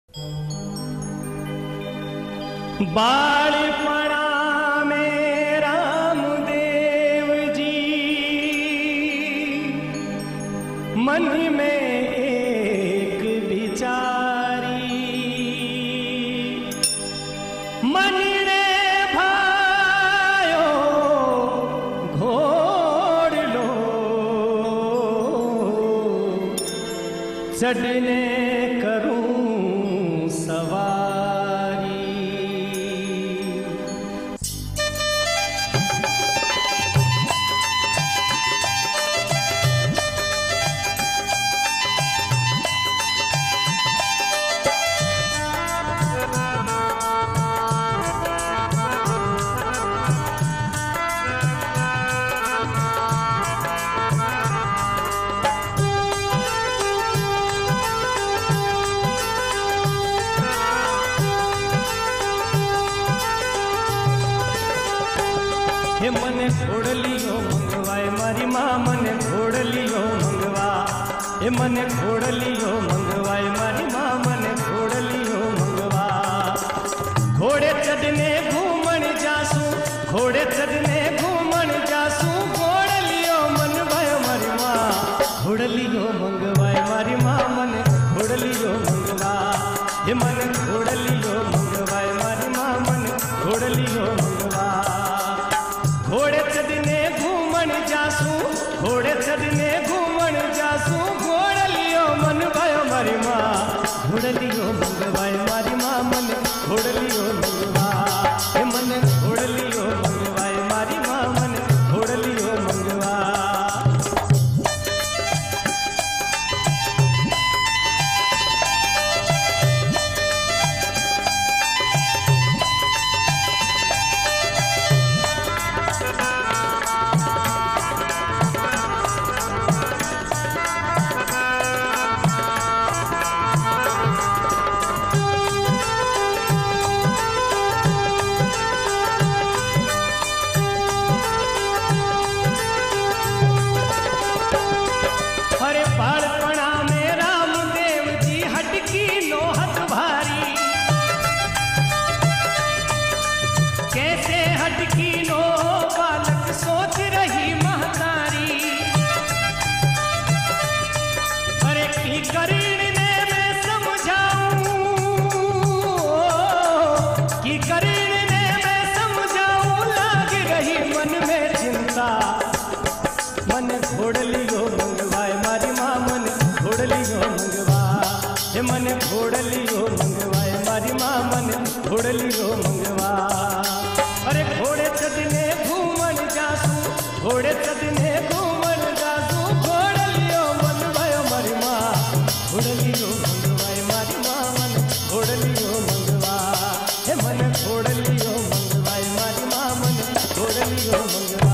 बालपणा में रामदेव जी मन में एक विचारी, मन रे भायो घोड़ लो चढ़ने करूं सवारी। हे मने घोड़ लियो मंगवाए मारी माँ, मने घोड़ लियो मंगवा। हे मने घोड़ लियो मंगवाए मारी माँ, मने घोड़ लियो मंगवा। घोड़े चढ़ने घूमन जासू, घोड़े चढ़ने घूमन जासू, घोड़ लियो मन भयो मारी माँ। घोड़ लियो मंगवाए मारी माँ, मने घोड़ लियो मंगवा। हे मने घोड़ लियो मंगवाए मारी माँ, मने घोड़ लियो मंगवा। घोड़े चढ़ने घूमन जासू, घोड़े चढ़ने घूमन जासू, घोड़ लियो मन भयो मारी माँ। घोड़ लियो मंगवाए मारी माँ, मन घोड़ लियो मंगवा। हे मन घोड़ लियो मंगवाए मारी माँ, मन घोड़ लियो मंगवा। घोड़ लियो मंगवाए मारी माँ, मन घोड़ लियो मंगवा। हे मन घोड़ लियो मंगवाए मारी माँ, मन घोड़ लियो मंगवा। अरे घोड़े चढ़ने घूमन जासू, घोड़े चढ़ने घूमन जासू, घोड़ लियो मन भयो मारी माँ। घोड़ लियो मंगवाए मारी माँ, मन घोड़ लियो मंगवा। हे मन घोड़ लियो मंगवाए मारी माँ, मन घोड़ लियो मंगवा।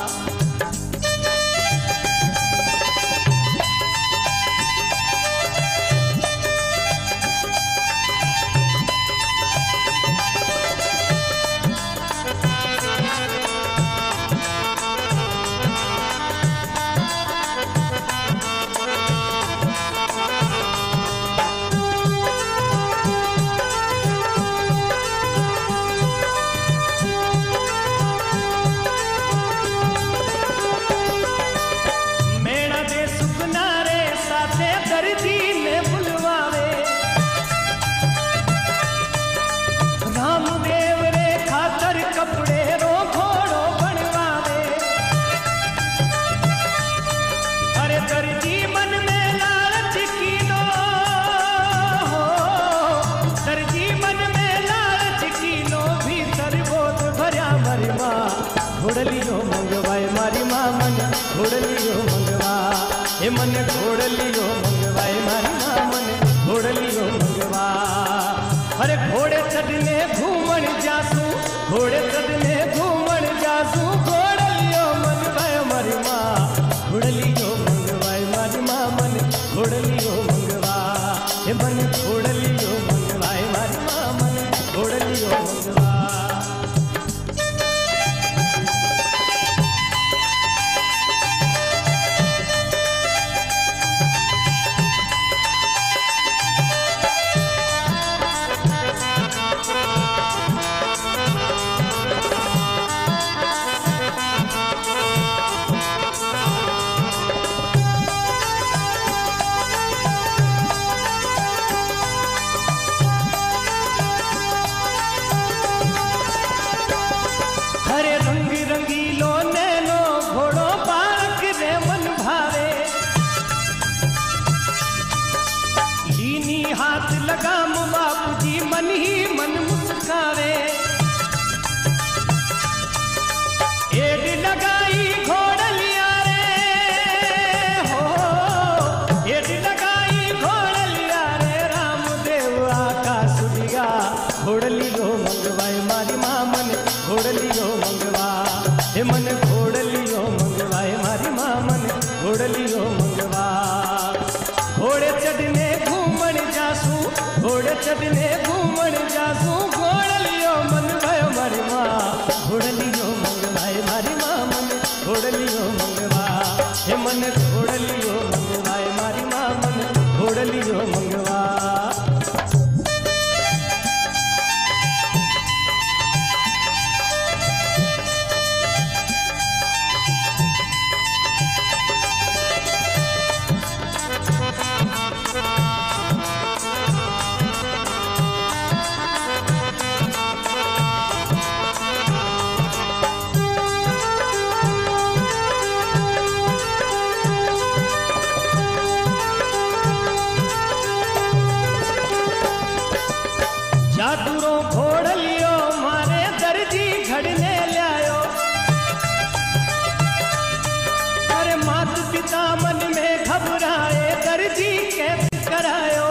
घोड़ लियो मंगवाए मारी माँ, मन घोड़ लियो मंगवा। हे मन घोड़ लियो मंगवाए मारी माँ, मन घोड़ लियो मंगवा। अरे घोड़े चढ़ने घूमन जासू, घोड़े चढ़ने घूमन जासू, घोड़ लियो मन भयो मारी माँ। घोड़ लियो मंगवाए मारी माँ, मन घोड़ लियो मंगवा। हे मन घोड़ लियो मंगवाए मारी माँ, मन घोड़ लियो मंगवा। घोड़लियो मंगवाए मारी माँ मन घोड़लियो मंगवा हे मन घोड़लियो मंगवाए मारी माँ मन घोड़लियो मंगवा घोड़े चढ़ने घूमण जासू घोड़े चढ़ने घूमण जासू घोड़लियो मंगवाए मारी माँ घोड़लियो मंगवाए मारी माँ मन घोड़लियो मंगवा हे मन घोड़लियो मंगवाए मारी माँ मन घोड़लियो मंगवा जादूरो घोड़लियो मारे दर्जी घड़ने लायो अरे मात पिता मन में घबराए दर्जी कैसे करायो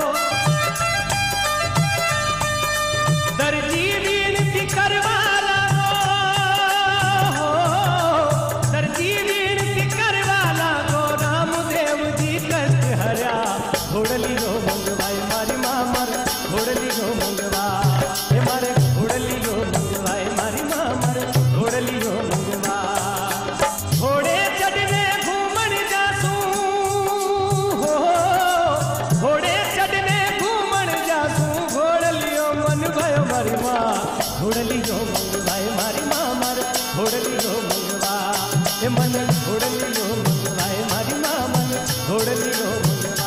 दर्जी विनती करवाला दर्जी विनती करवाला गो रामदेव जी कष्ट हरा घोड़लियो मंगवाई मारी माँ मर घोड़लियो मंगवा हे मारे घोड़लियो मंगवाए मारी माँ मर घोड़लियो मंगवा घोड़े चढ़ने घूमण जासू हो घोड़े चढ़ने घूमण जासू घोड़लियो मन भयो मारी माँ घोड़लियो मंगवाए मारी माँ मर घोड़लियो मंगवा हे मन घोड़लियो मंगवाए मारी माँ मन घोड़लियो मंगवा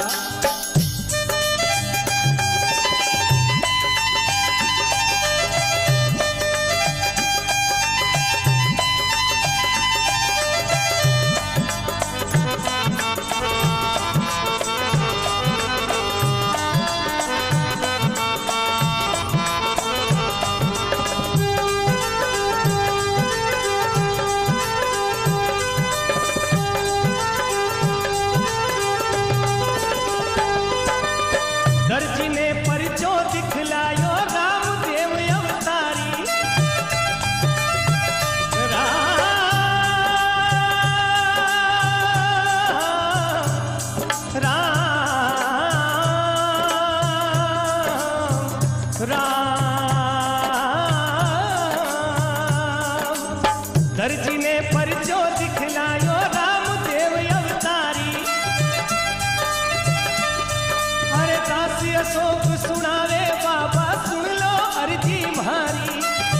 दर्जी ने परिचो दिखलायो रामदेव अवतारी दर्जी ने परिचो दिखलायो रामदेव अवतारी अरे दासी अशोक सुनावे बाबा सुन लो अर्जी मारी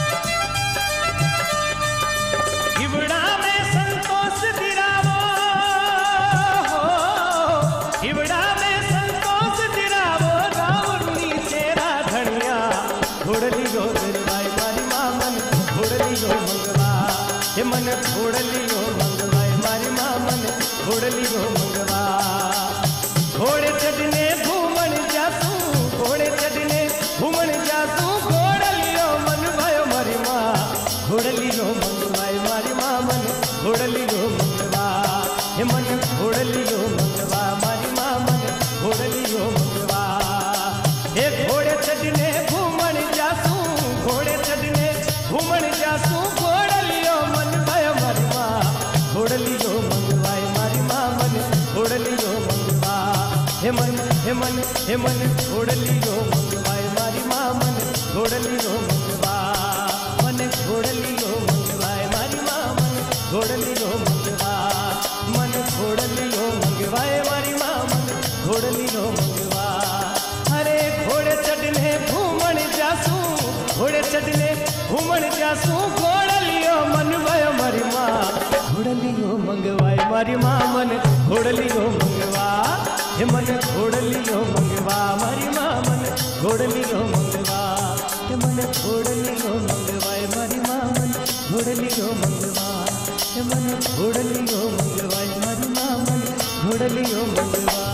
हिवड़ा में संतोष दिरावो हिवड़ा में संतोष दिरावो राम रुनी तेरा धनिया घोड़लियो दिलवाई मारी माँ मन घोड़लियो मंगवा हे मन घोड़लियो मंगवाए मारी माँ मन घोड़लियो मंगवा घोड़े चढ़ने घूमण जासू घोड़े चढ़ने घूमण जासू घोड़लियो मन भयो मारी माँ घोड़लियो मंगवाए मारी माँ मन घोड़लियो मंगवा हे मन घोड़लियो मंगवा मारी माँ मन घोड़लियो मंगवा हे घोड़े चढ़ने घूमण जासू घोड़े चढ़ने घूमण जासू घोड़लियो मन भयो मारी माँ घोड़लियो मंगवाए मारी माँ मन घोड़लियो मंगवा हे मन हे मन हे मन घोड़लियो मंगवाए मारी माँ मन घोड़लियो मंगवा मन घोड़लियो मंगवाए मारी माँ मन घोड़लियो मंगवा मन घोड़लियो मंगवाए मारी माँ मन घोड़लियो मंगवा अरे घोड़े चढ़ने घूमण जासू घोड़े चढ़ने घूमण जासू घोड़लियो मन भयो मारी माँ घोड़लियो मंगवाए मारी माँ मन घोड़लियो मंगवा हे मन घोड़लियो मंगवा मारी माँ मन घोड़लियो मंगवा हे मन घोड़लियो मंगवाए मारी माँ मन घोड़लियो मंगवा हे मन घोड़लियो मंगवाए मारी माँ मन घोड़लियो मंगवा